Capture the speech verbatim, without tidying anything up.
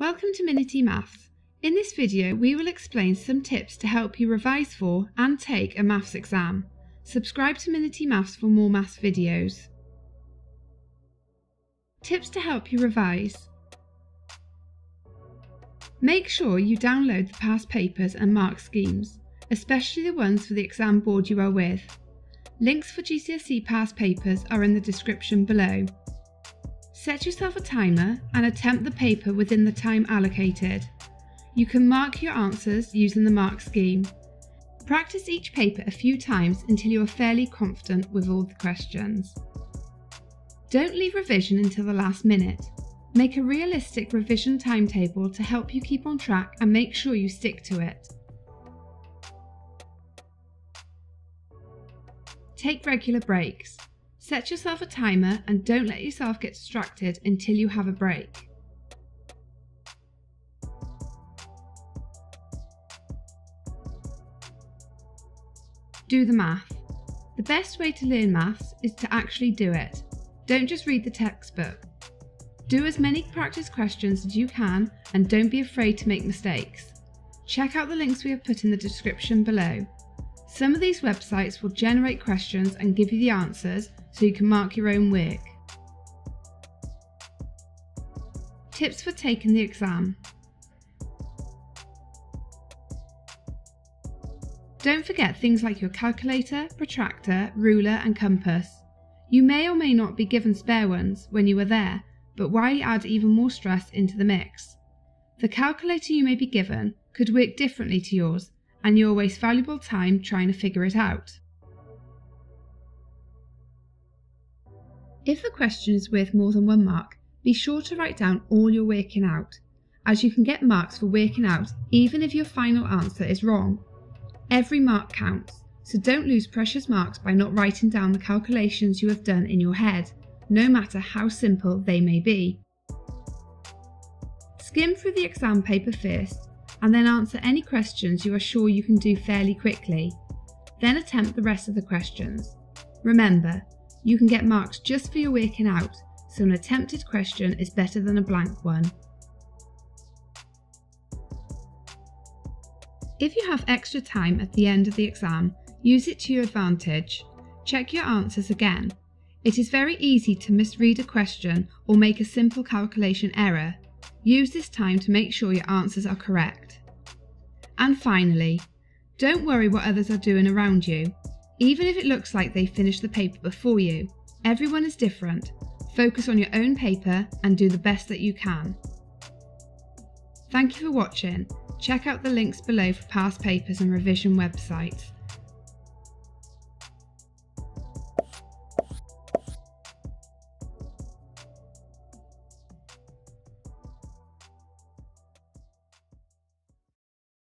Welcome to Minity Maths. In this video we will explain some tips to help you revise for and take a maths exam. Subscribe to Minity Maths for more maths videos. Tips to help you revise. Make sure you download the past papers and mark schemes, especially the ones for the exam board you are with. Links for G C S E past papers are in the description below. Set yourself a timer and attempt the paper within the time allocated. You can mark your answers using the mark scheme. Practice each paper a few times until you are fairly confident with all the questions. Don't leave revision until the last minute. Make a realistic revision timetable to help you keep on track and make sure you stick to it. Take regular breaks. Set yourself a timer and don't let yourself get distracted until you have a break. Do the math. The best way to learn maths is to actually do it. Don't just read the textbook. Do as many practice questions as you can and don't be afraid to make mistakes. Check out the links we have put in the description below. Some of these websites will generate questions and give you the answers so you can mark your own work. Tips for taking the exam. Don't forget things like your calculator, protractor, ruler and compass. You may or may not be given spare ones when you are there, but why add even more stress into the mix? The calculator you may be given could work differently to yours, and you'll waste valuable time trying to figure it out. If a question is worth more than one mark, be sure to write down all you're working out, as you can get marks for working out even if your final answer is wrong. Every mark counts, so don't lose precious marks by not writing down the calculations you have done in your head, no matter how simple they may be. Skim through the exam paper first, and then answer any questions you are sure you can do fairly quickly. Then attempt the rest of the questions. Remember, you can get marks just for your working out, so an attempted question is better than a blank one. If you have extra time at the end of the exam, use it to your advantage. Check your answers again. It is very easy to misread a question or make a simple calculation error. Use this time to make sure your answers are correct. And finally, don't worry what others are doing around you. Even if it looks like they finished the paper before you, everyone is different. Focus on your own paper and do the best that you can. Thank you for watching. Check out the links below for past papers and revision websites.